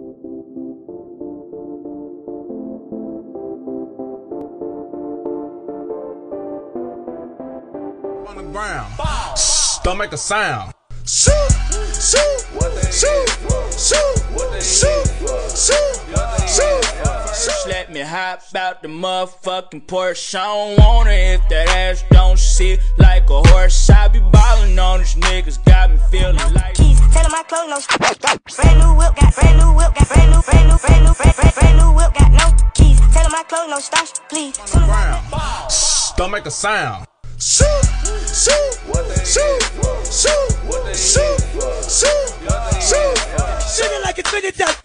On the ground, don't make a sound. Shoot, shoot, shoot, shoot, shoot, shoot, shoot. First, let me hop out the motherfucking Porsche. I don't want it if that ass don't sit like a horse. I be ballin' on these niggas, got me feeling like keys. Tell 'em my clothes no. Brand new whip, got brand new whip, got brand new whip, got no keys. Tell 'em my clothes no starch, please. On the ground, don't make a sound. Shoot, shoot, shoot, shoot, shoot, shoot, shoot. Shooting like a 20,000.